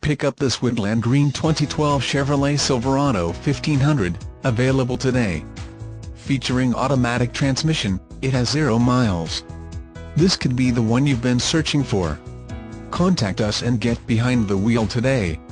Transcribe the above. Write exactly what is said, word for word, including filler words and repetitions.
Pick up this woodland green twenty twelve Chevrolet Silverado fifteen hundred, available today. Featuring automatic transmission, it has zero miles. This could be the one you've been searching for. Contact us and get behind the wheel today.